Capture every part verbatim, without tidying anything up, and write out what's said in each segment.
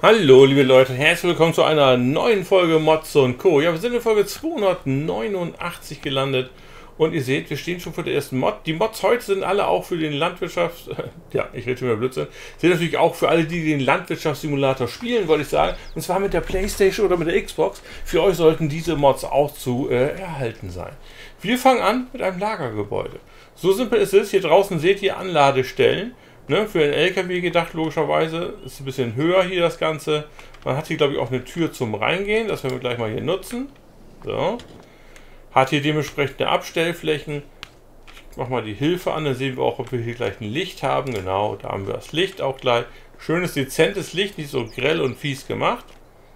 Hallo liebe Leute, herzlich willkommen zu einer neuen Folge Mods und Co. Ja, wir sind in Folge zweihundertneunundachtzig gelandet und ihr seht, wir stehen schon vor der ersten Mod. Die Mods heute sind alle auch für den Landwirtschafts... ja, ich rede schon wieder Blödsinn. Sind natürlich auch für alle, die den Landwirtschaftssimulator spielen, wollte ich sagen. Und zwar mit der Playstation oder mit der Xbox. Für euch sollten diese Mods auch zu äh, erhalten sein. Wir fangen an mit einem Lagergebäude. So simpel ist es. Hier draußen seht ihr Anladestellen. Ne, für den L K W gedacht, logischerweise. Ist ein bisschen höher hier das Ganze. Man hat hier, glaube ich, auch eine Tür zum Reingehen. Das werden wir gleich mal hier nutzen. So. Hat hier dementsprechend Abstellflächen. Ich mache mal die Hilfe an. Dann sehen wir auch, ob wir hier gleich ein Licht haben. Genau, da haben wir das Licht auch gleich. Schönes, dezentes Licht. Nicht so grell und fies gemacht.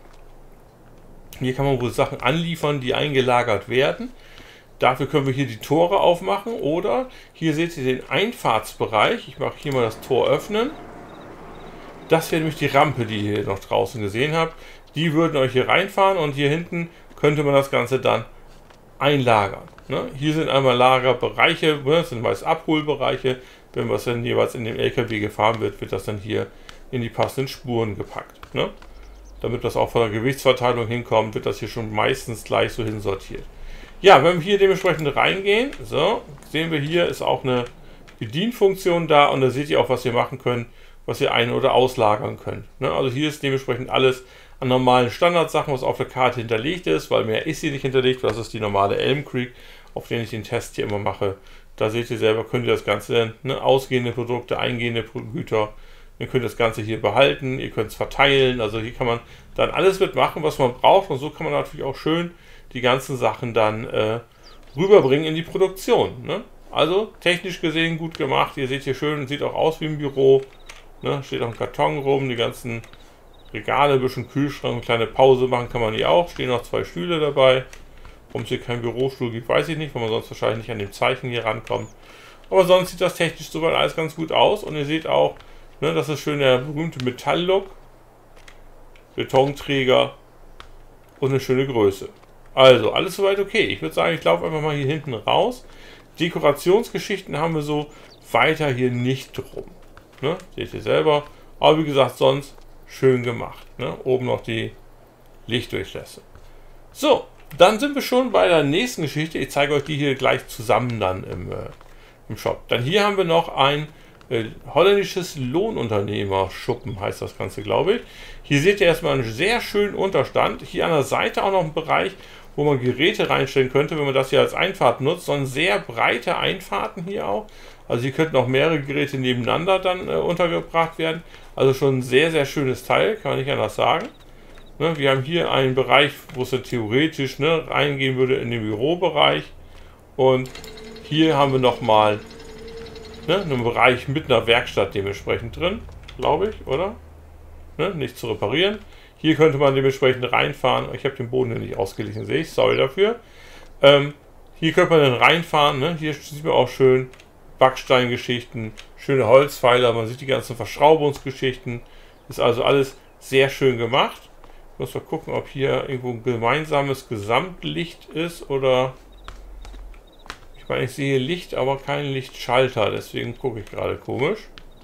Hier kann man wohl Sachen anliefern, die eingelagert werden. Dafür können wir hier die Tore aufmachen oder hier seht ihr den Einfahrtsbereich. Ich mache hier mal das Tor öffnen. Das wäre nämlich die Rampe, die ihr noch draußen gesehen habt. Die würden euch hier reinfahren und hier hinten könnte man das Ganze dann einlagern. Ne? Hier sind einmal Lagerbereiche, das sind meist Abholbereiche. Wenn was dann jeweils in dem L K W gefahren wird, wird das dann hier in die passenden Spuren gepackt. Ne? Damit das auch von der Gewichtsverteilung hinkommt, wird das hier schon meistens gleich so hinsortiert. Ja, wenn wir hier dementsprechend reingehen, so, sehen wir hier ist auch eine Bedienfunktion da und da seht ihr auch, was ihr machen könnt, was ihr ein- oder auslagern könnt. Ne? Also hier ist dementsprechend alles an normalen Standardsachen, was auf der Karte hinterlegt ist, weil mehr ist hier nicht hinterlegt, das ist die normale Elm Creek, auf der ich den Test hier immer mache. Da seht ihr selber, könnt ihr das Ganze, ne, ausgehende Produkte, eingehende Güter, ihr könnt das Ganze hier behalten, ihr könnt es verteilen, also hier kann man dann alles mitmachen, was man braucht und so kann man natürlich auch schön die ganzen Sachen dann äh, rüberbringen in die Produktion. Ne? Also technisch gesehen gut gemacht. Ihr seht hier schön, sieht auch aus wie ein Büro. Ne? Steht auch ein Karton rum, die ganzen Regale, ein bisschen Kühlschrank, eine kleine Pause machen kann man hier auch. Stehen noch zwei Stühle dabei. Warum es hier keinen Bürostuhl gibt, weiß ich nicht, weil man sonst wahrscheinlich nicht an dem Zeichen hier rankommt. Aber sonst sieht das technisch soweit alles ganz gut aus. Und ihr seht auch, ne, das ist schön der berühmte Metall-Look. Betonträger und eine schöne Größe. Also, alles soweit okay. Ich würde sagen, ich laufe einfach mal hier hinten raus. Dekorationsgeschichten haben wir so weiter hier nicht drum. Ne? Seht ihr selber. Aber wie gesagt, sonst schön gemacht. Ne? Oben noch die Lichtdurchlässe. So, dann sind wir schon bei der nächsten Geschichte. Ich zeige euch die hier gleich zusammen dann im, äh, im Shop. Dann hier haben wir noch ein äh, holländisches Lohnunternehmer-Schuppen, heißt das Ganze, glaube ich. Hier seht ihr erstmal einen sehr schönen Unterstand. Hier an der Seite auch noch ein Bereich, wo man Geräte reinstellen könnte, wenn man das hier als Einfahrt nutzt. So sehr breite Einfahrten hier auch. Also hier könnten auch mehrere Geräte nebeneinander dann äh, untergebracht werden. Also schon ein sehr, sehr schönes Teil, kann man nicht anders sagen. Ne, wir haben hier einen Bereich, wo es theoretisch ne, reingehen würde in den Bürobereich. Und hier haben wir nochmal ne, einen Bereich mit einer Werkstatt dementsprechend drin, glaube ich, oder? Ne, nicht zu reparieren. Hier könnte man dementsprechend reinfahren. Ich habe den Boden hier nicht ausgelesen, sehe ich. Sorry dafür. Ähm, hier könnte man dann reinfahren. Ne? Hier sieht man auch schön Backsteingeschichten, schöne Holzpfeiler. Man sieht die ganzen Verschraubungsgeschichten. Ist also alles sehr schön gemacht. Ich muss mal gucken, ob hier irgendwo ein gemeinsames Gesamtlicht ist oder... Ich meine, ich sehe Licht, aber keinen Lichtschalter. Deswegen gucke ich gerade komisch.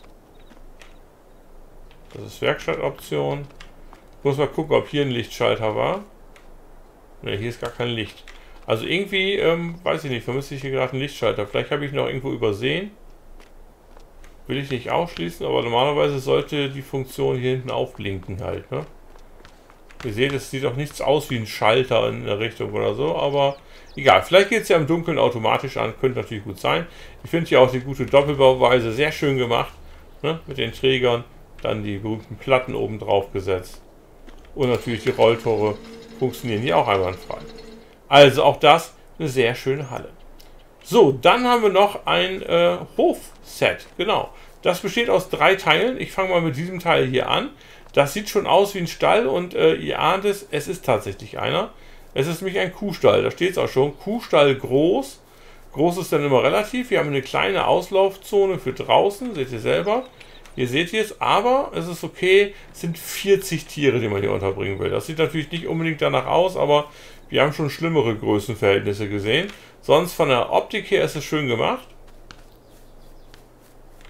Das ist Werkstattoption. Ich muss mal gucken, ob hier ein Lichtschalter war. Ne, hier ist gar kein Licht. Also irgendwie, ähm, weiß ich nicht, vermisse ich hier gerade einen Lichtschalter. Vielleicht habe ich ihn noch irgendwo übersehen. Will ich nicht ausschließen, aber normalerweise sollte die Funktion hier hinten aufblinken halt, ne? Ihr seht, es sieht auch nichts aus wie ein Schalter in der Richtung oder so, aber egal. Vielleicht geht es ja im Dunkeln automatisch an, könnte natürlich gut sein. Ich finde hier auch die gute Doppelbauweise sehr schön gemacht, ne? Mit den Trägern, dann die berühmten Platten oben drauf gesetzt. Und natürlich die Rolltore funktionieren hier auch einwandfrei. Also auch das eine sehr schöne Halle. So, dann haben wir noch ein äh, Hofset. Genau. Das besteht aus drei Teilen. Ich fange mal mit diesem Teil hier an. Das sieht schon aus wie ein Stall und äh, ihr ahnt es, es ist tatsächlich einer. Es ist nämlich ein Kuhstall. Da steht es auch schon. Kuhstall groß. Groß ist dann immer relativ. Wir haben eine kleine Auslaufzone für draußen. Seht ihr selber. Hier seht ihr es, aber es ist okay, es sind vierzig Tiere, die man hier unterbringen will. Das sieht natürlich nicht unbedingt danach aus, aber wir haben schon schlimmere Größenverhältnisse gesehen. Sonst von der Optik her ist es schön gemacht.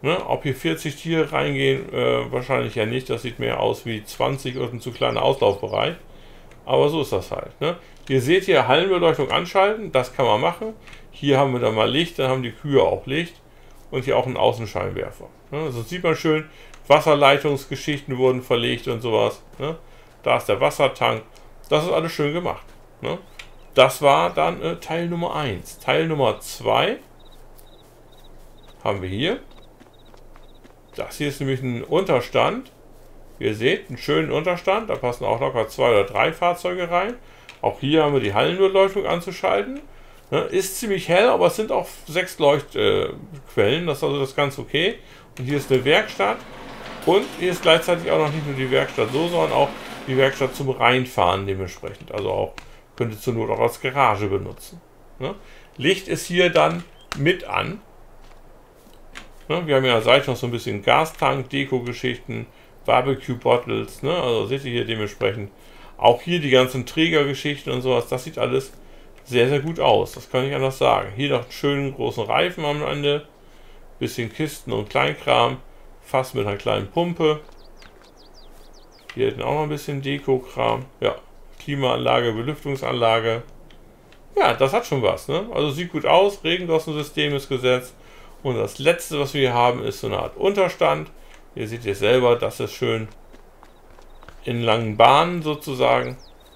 Ne? Ob hier vierzig Tiere reingehen, äh, wahrscheinlich ja nicht. Das sieht mehr aus wie zwanzig und ein zu kleiner Auslaufbereich. Aber so ist das halt. Ne? Ihr seht hier Hallenbeleuchtung anschalten, das kann man machen. Hier haben wir dann mal Licht, dann haben die Kühe auch Licht. Und hier auch einen Außenscheinwerfer. Ne? Also sieht man schön, Wasserleitungsgeschichten wurden verlegt und sowas. Ne? Da ist der Wassertank. Das ist alles schön gemacht. Ne? Das war dann äh, Teil Nummer eins. Teil Nummer zwei haben wir hier. Das hier ist nämlich ein Unterstand. Ihr seht, einen schönen Unterstand. Da passen auch locker zwei oder drei Fahrzeuge rein. Auch hier haben wir die Hallenbeleuchtung anzuschalten. Ne, ist ziemlich hell, aber es sind auch sechs Leuchtquellen. Äh, das ist also das ganz okay. Und hier ist eine Werkstatt. Und hier ist gleichzeitig auch noch nicht nur die Werkstatt so, sondern auch die Werkstatt zum Reinfahren dementsprechend. Also auch könnt ihr zur Not auch als Garage benutzen. Ne? Licht ist hier dann mit an. Ne, wir haben ja an der Seite noch so ein bisschen Gastank, Deko-Geschichten, Barbecue-Bottles. Ne? Also seht ihr hier dementsprechend auch hier die ganzen Trägergeschichten und sowas. Das sieht alles sehr, sehr gut aus. Das kann ich anders sagen. Hier noch einen schönen großen Reifen am Ende. Bisschen Kisten und Kleinkram. Fass mit einer kleinen Pumpe. Hier hinten auch noch ein bisschen Deko-Kram. Ja, Klimaanlage, Belüftungsanlage. Ja, das hat schon was. Ne? Also sieht gut aus. Regendossensystem ist gesetzt. Und das letzte, was wir hier haben, ist so eine Art Unterstand. Ihr seht ihr selber, das ist schön in langen Bahnen sozusagen.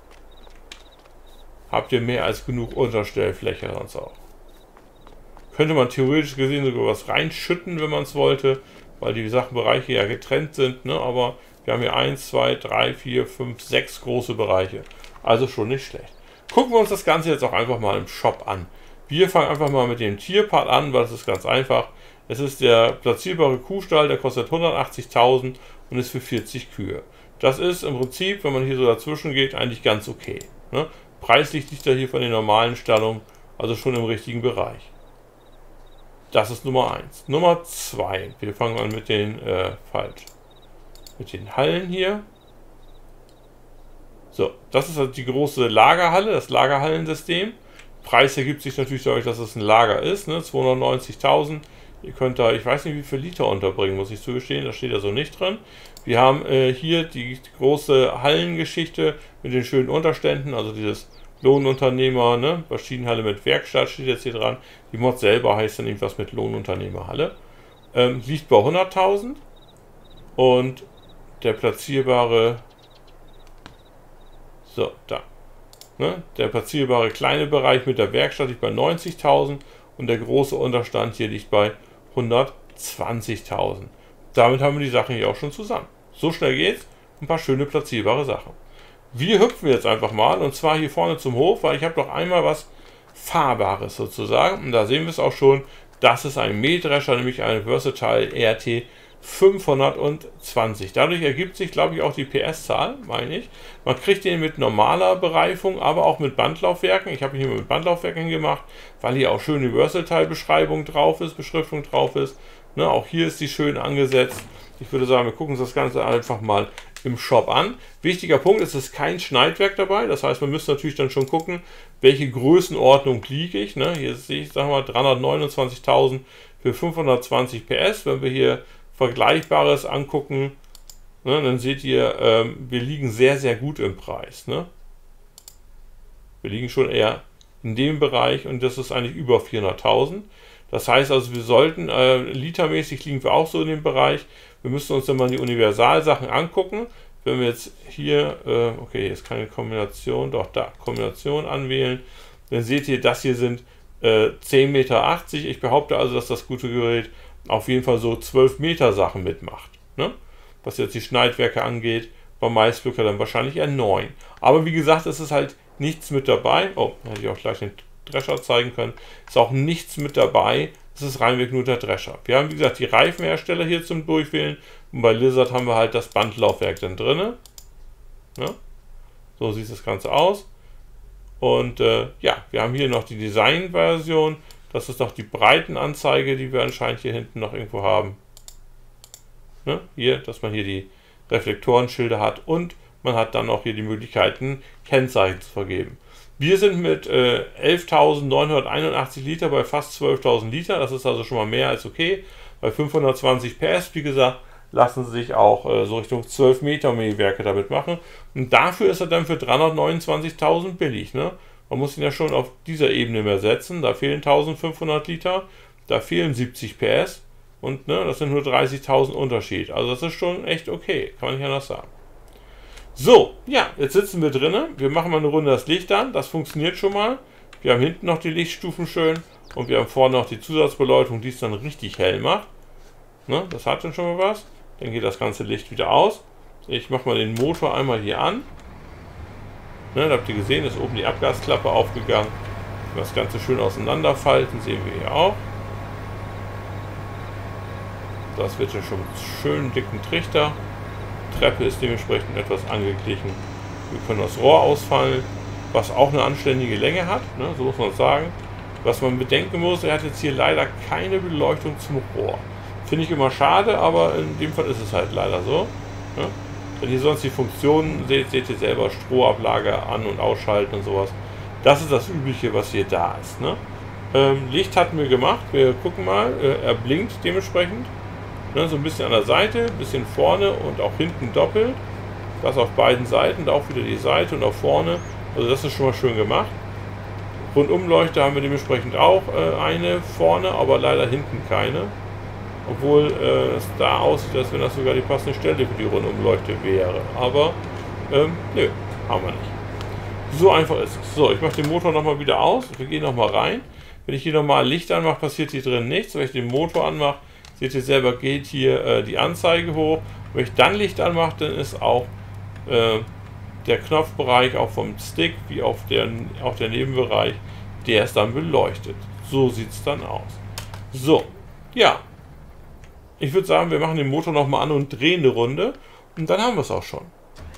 Habt ihr mehr als genug Unterstellfläche sonst auch. Könnte man theoretisch gesehen sogar was reinschütten, wenn man es wollte, weil die Sachbereiche ja getrennt sind. Ne? Aber wir haben hier eins, zwei, drei, vier, fünf, sechs große Bereiche. Also schon nicht schlecht. Gucken wir uns das Ganze jetzt auch einfach mal im Shop an. Wir fangen einfach mal mit dem Tierpart an, weil das ist ganz einfach. Es ist der platzierbare Kuhstall, der kostet hundertachtzigtausend und ist für vierzig Kühe. Das ist im Prinzip, wenn man hier so dazwischen geht, eigentlich ganz okay. Ne? Preislich liegt er hier von den normalen Stallungen, also schon im richtigen Bereich. Das ist Nummer eins. Nummer zwei. Wir fangen an mit den, äh, falsch, mit den Hallen hier. So, das ist also die große Lagerhalle, das Lagerhallensystem. Preis ergibt sich natürlich dadurch, dass es ein Lager ist, ne? zweihundertneunzigtausend. Ihr könnt da, ich weiß nicht, wie viel Liter unterbringen, muss ich zugestehen, da steht ja so nicht drin. Wir haben äh, hier die, die große Hallengeschichte mit den schönen Unterständen, also dieses Lohnunternehmer, ne? Maschinenhalle mit Werkstatt steht jetzt hier dran. Die Mod selber heißt dann irgendwas mit Lohnunternehmerhalle. Ähm, liegt bei hunderttausend und der platzierbare, so, da. Ne? Der platzierbare kleine Bereich mit der Werkstatt liegt bei neunzigtausend und der große Unterstand hier liegt bei hundertzwanzigtausend. Damit haben wir die Sachen hier auch schon zusammen. So schnell geht's. Ein paar schöne platzierbare Sachen. Wir hüpfen jetzt einfach mal und zwar hier vorne zum Hof, weil ich habe noch einmal was Fahrbares sozusagen. Und da sehen wir es auch schon. Das ist ein Mähdrescher, nämlich ein Versatile R T fünfhundertzwanzig. Dadurch ergibt sich, glaube ich, auch die P S-Zahl, meine ich. Man kriegt den mit normaler Bereifung, aber auch mit Bandlaufwerken. Ich habe ihn hier mit Bandlaufwerken gemacht, weil hier auch schön die Versatile-Beschreibung drauf ist, Beschriftung drauf ist. Ne, auch hier ist die schön angesetzt. Ich würde sagen, wir gucken uns das Ganze einfach mal im Shop an. Wichtiger Punkt, es ist kein Schneidwerk dabei. Das heißt, man müsste natürlich dann schon gucken, welche Größenordnung liege ich. Ne? Hier sehe ich, sagen wir mal, dreihundertneunundzwanzigtausend für fünfhundertzwanzig P S. Wenn wir hier Vergleichbares angucken, ne, dann seht ihr, ähm, wir liegen sehr, sehr gut im Preis. Ne? Wir liegen schon eher in dem Bereich und das ist eigentlich über vierhunderttausend. Das heißt also, wir sollten, äh, litermäßig liegen wir auch so in dem Bereich. Wir müssen uns dann mal die Universalsachen angucken. Wenn wir jetzt hier, äh, okay, hier ist keine Kombination, doch da, Kombination anwählen, dann seht ihr, das hier sind äh, zehn Meter achtzig. Ich behaupte also, dass das gute Gerät auf jeden Fall so zwölf Meter Sachen mitmacht. Ne? Was jetzt die Schneidwerke angeht, beim Maisblöcker dann wahrscheinlich eher neun. Aber wie gesagt, es ist halt nichts mit dabei. Oh, hätte ich auch gleich den Drescher zeigen können. Ist auch nichts mit dabei. Es ist reinweg nur der Drescher. Wir haben, wie gesagt, die Reifenhersteller hier zum Durchwählen. Und bei Lizard haben wir halt das Bandlaufwerk dann drin. Ne? So sieht das Ganze aus. Und äh, ja, wir haben hier noch die Design-Version. Das ist noch die Breitenanzeige, die wir anscheinend hier hinten noch irgendwo haben. Ne? Hier, dass man hier die Reflektorenschilder hat und man hat dann auch hier die Möglichkeiten, Kennzeichen zu vergeben. Wir sind mit äh, elftausendneunhunderteinundachtzig Liter bei fast zwölftausend Liter. Das ist also schon mal mehr als okay. Bei fünfhundertzwanzig P S, wie gesagt, lassen sie sich auch äh, so Richtung zwölf Meter Mähwerke damit machen. Und dafür ist er dann für dreihundertneunundzwanzigtausend billig. Ne? Man muss ihn ja schon auf dieser Ebene mehr setzen. Da fehlen eintausendfünfhundert Liter, da fehlen siebzig P S. Und ne, das sind nur dreißigtausend Unterschied. Also das ist schon echt okay, kann man nicht anders sagen. So, ja, jetzt sitzen wir drinnen. Wir machen mal eine Runde das Licht an. Das funktioniert schon mal. Wir haben hinten noch die Lichtstufen schön. Und wir haben vorne noch die Zusatzbeleuchtung, die es dann richtig hell macht. Ne, das hat dann schon mal was. Dann geht das ganze Licht wieder aus. Ich mache mal den Motor einmal hier an. Ne, da habt ihr gesehen, ist oben die Abgasklappe aufgegangen. Das Ganze schön auseinanderfalten, sehen wir hier auch. Das wird ja schon mit schönen dicken Trichter. Die Treppe ist dementsprechend etwas angeglichen. Wir können das Rohr ausfallen, was auch eine anständige Länge hat, ne, so muss man sagen. Was man bedenken muss, er hat jetzt hier leider keine Beleuchtung zum Rohr. Finde ich immer schade, aber in dem Fall ist es halt leider so. Ne? Wenn ihr sonst die Funktionen seht, seht ihr selber Strohablage an- und ausschalten und sowas. Das ist das Übliche, was hier da ist. Ne? Ähm, Licht hatten wir gemacht. Wir gucken mal. Äh, er blinkt dementsprechend. Ne? So ein bisschen an der Seite, ein bisschen vorne und auch hinten doppelt. Das auf beiden Seiten. Da auch wieder die Seite und auch vorne. Also das ist schon mal schön gemacht. Rundumleuchte haben wir dementsprechend auch äh, eine vorne, aber leider hinten keine. Obwohl äh, es da aussieht, als wenn das sogar die passende Stelle für die Rundumleuchte wäre. Aber, ähm, nö, haben wir nicht. So einfach ist es. So, ich mache den Motor nochmal wieder aus. Wir gehen nochmal rein. Wenn ich hier nochmal Licht anmache, passiert hier drin nichts. Wenn ich den Motor anmache, seht ihr selber, geht hier äh, die Anzeige hoch. Wenn ich dann Licht anmache, dann ist auch äh, der Knopfbereich, auch vom Stick, wie auf der, auch der Nebenbereich, der ist dann beleuchtet. So sieht es dann aus. So, ja. Ich würde sagen, wir machen den Motor nochmal an und drehen eine Runde. Und dann haben wir es auch schon.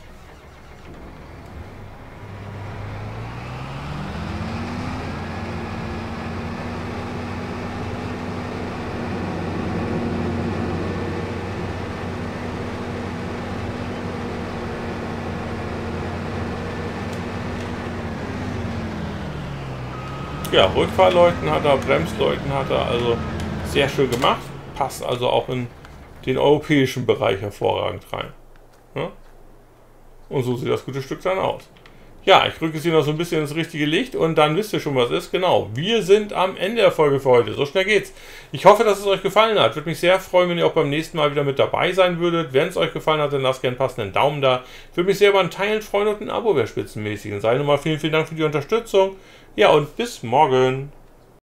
Ja, Rückfahrleuchten hat er, Bremsleuchten hat er, also sehr schön gemacht. Passt also auch in den europäischen Bereich hervorragend rein. Ja? Und so sieht das gute Stück dann aus. Ja, ich rücke es hier noch so ein bisschen ins richtige Licht und dann wisst ihr schon, was ist. Genau, wir sind am Ende der Folge für heute. So schnell geht's. Ich hoffe, dass es euch gefallen hat. Würde mich sehr freuen, wenn ihr auch beim nächsten Mal wieder mit dabei sein würdet. Wenn es euch gefallen hat, dann lasst gerne einen passenden Daumen da. Würde mich sehr über ein Teilen freuen und ein Abo wäre spitzenmäßig. Und sei nochmal vielen, vielen Dank für die Unterstützung. Ja, und bis morgen.